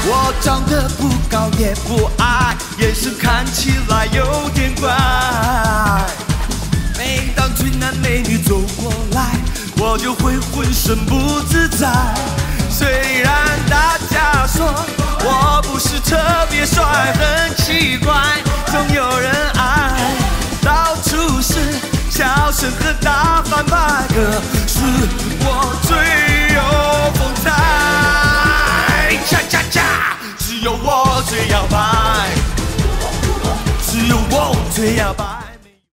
我长得不高也不矮，眼神看起来有点怪。每当俊男美女走过来，我就会浑身不自在。虽然大家说我不是特别帅，很奇怪，总有人爱。到处是笑声和大反派，可是我最有风采。恰恰恰，只有我最摇摆，只有我最摇摆。